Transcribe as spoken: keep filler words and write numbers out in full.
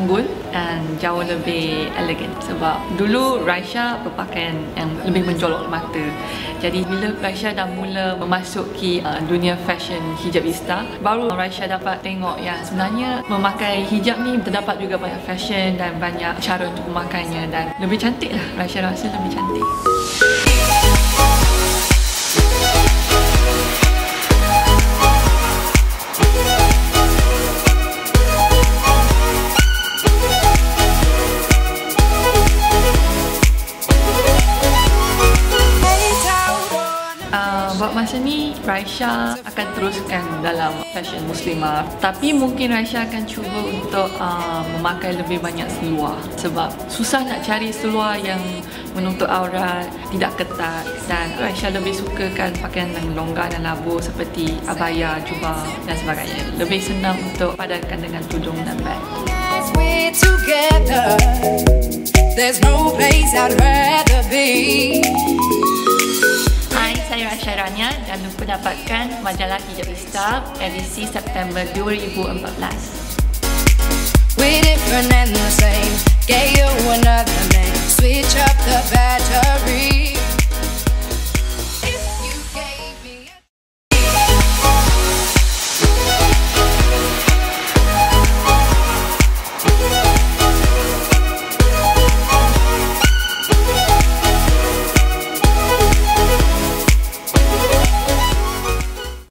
anggun dan jauh lebih elegan. Sebab dulu Raisyyah berpakaian yang lebih menjolok mata. Jadi bila Raisyyah dah mula memasuki uh, dunia fashion Hijabista, baru Raisyyah dapat tengok yang sebenarnya memakai hijab ni terdapat juga banyak fashion dan banyak cara untuk memakainya, dan lebih cantik lah. Raisyyah rasa lebih cantik. Buat masa ni, Raisyyah akan teruskan dalam fashion muslimah. Tapi mungkin Raisyyah akan cuba untuk uh, memakai lebih banyak seluar. Sebab susah nak cari seluar yang menutup aurat, tidak ketat. Dan Raisyyah lebih sukakan pakaian yang longgar dan labuh seperti abaya, jubah dan sebagainya. Lebih senang untuk padankan dengan tudung dan beg. Hai, saya Raisyyah Rania. Jangan lupa dapatkan majalah Hijabista edisi September dua ribu empat belas. We're different and the same. Gave you another name. Switch up the pattern.